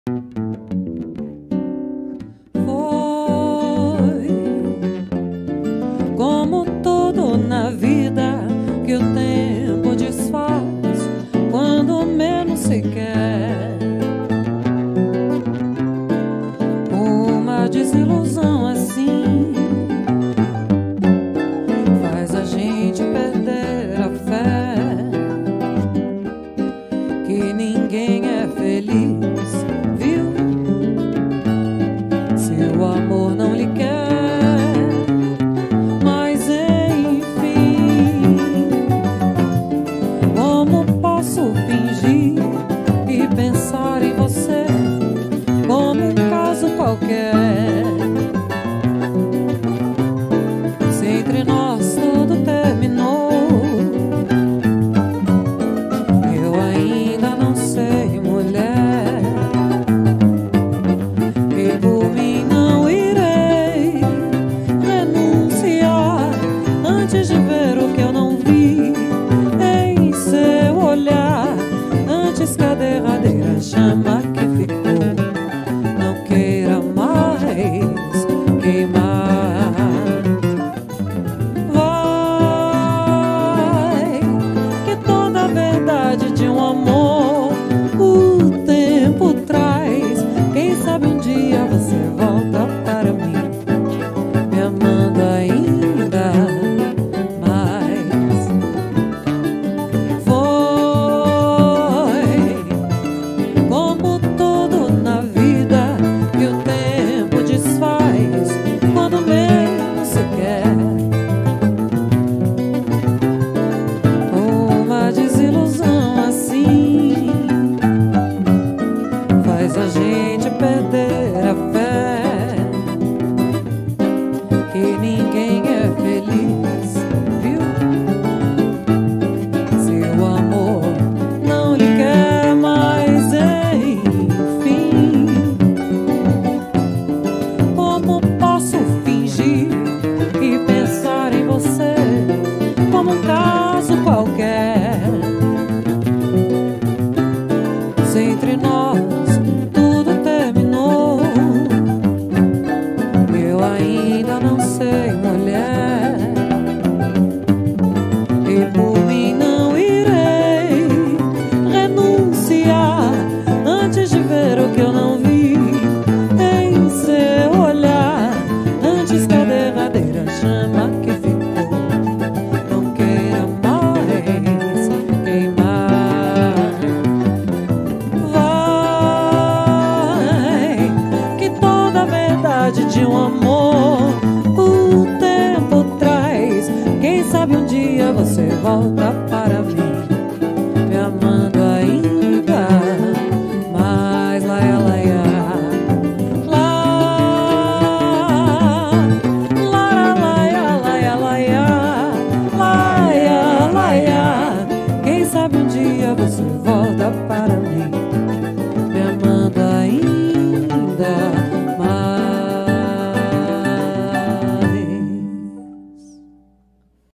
Foi como tudo na vida que o tempo desfaz quando menos se quer. Uma desilusão assim faz a gente perder a fé que ninguém é feliz, viu? Se o amor não lhe quer, mas enfim, como posso fingir e pensar em você como um caso qualquer? Se entre nós tudo terminou, eu ainda não sei, mulher, e por mim não irei renunciar antes de ver o que eu não vi em seu olhar, antes que a derradeira chama que ficou não queira mais queimar. Vai, que toda a verdade de um amor o tempo traz. Quem sabe um dia você volta para mim, me amando ainda mais. Foi como tudo na vida que o tempo desfaz quando menos se quer. Uma desilusão assim faz a gente perder a fé que ninguém é feliz, viu? Se o amor não lhe quer, mas enfim, como posso fingir e pensar em você como um caso qualquer? Se entre nós tudo terminou, eu ainda não sei, mulher, e por mim não irei renunciar antes de ver o que eu não vi em seu olhar, antes que a derradeira chama que ficou não queira mais queimar. Vai, que toda a verdade de um amor o tempo traz. Quem sabe um dia você volta